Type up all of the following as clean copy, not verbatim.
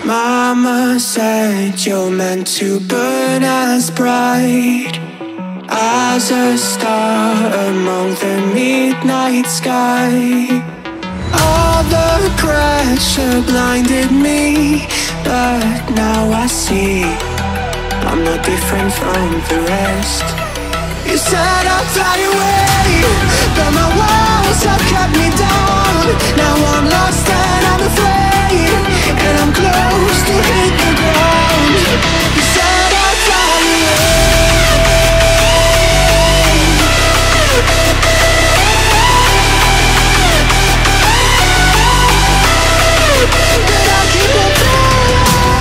Mama said you're meant to burn as bright as a star among the midnight sky. All the pressure blinded me, but now I see I'm not different from the rest. You said I'd fly away, but my walls have kept me down. Now I'm lost and I'm afraid, and I'm close to hit the ground. You said I'd fly away, but I'll keep on flying.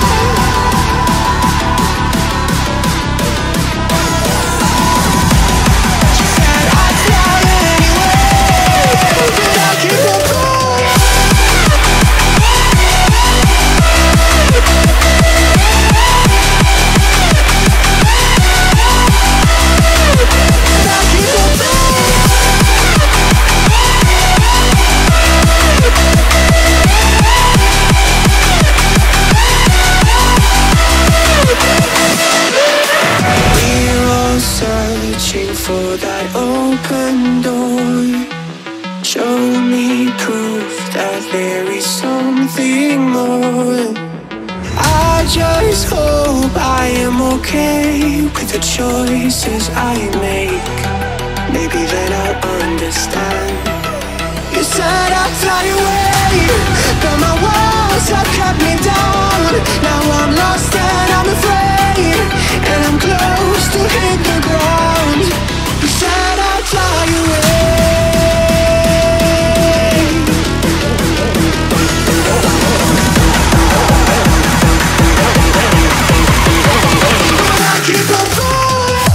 She said I'd fly anyway, but I'll keep on flying. For that open door, show me proof that there is something more. I just hope I am okay with the choices I make. Maybe then I'll understand. You said I'd fly away, but my walls have kept me down. Now I'm lost and I'm afraid, and I'm close to hit the ground. You said I'd fly away, but I keep on falling.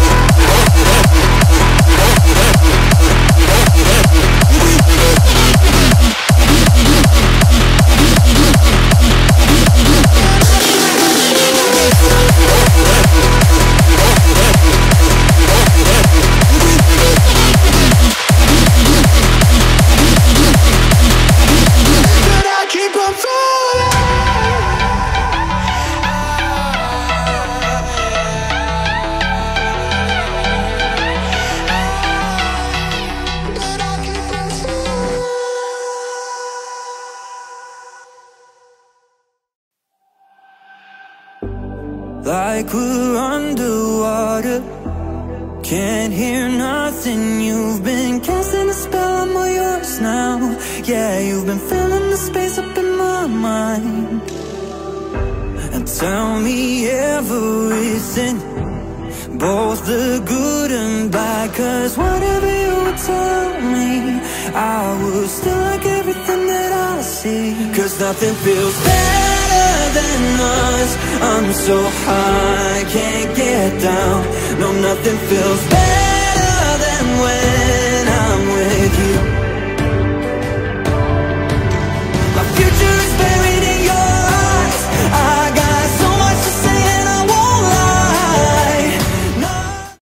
Like we're underwater, can't hear nothing. You've been casting a spell, I'm all yours now. Yeah, you've been filling the space up in my mind. And tell me everything, both the good and bad. Cause whatever you would tell me, I would still like everything that I see. Cause nothing feels better than us. I'm so high, can't get down. No, nothing feels better than when